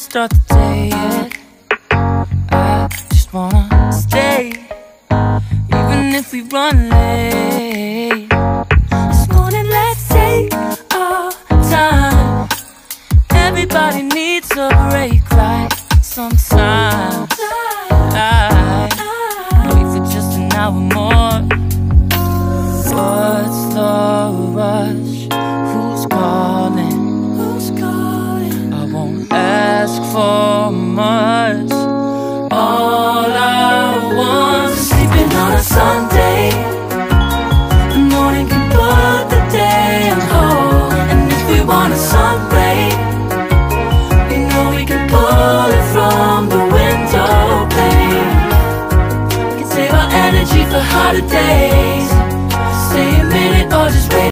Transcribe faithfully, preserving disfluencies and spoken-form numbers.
start the day yet. I just wanna stay, even if we run late. This morning let's take our time. Everybody needs a break like sometimes. I wait for just an hour more. What's the rush? Who's calling? Who's calling? I won't ask for much. All I want is sleeping on a Sunday. The morning can put the day on hold. And if we want a sun ray, we know we can pull it from the window pane. We can save our energy for hotter days. Stay a minute or just wait.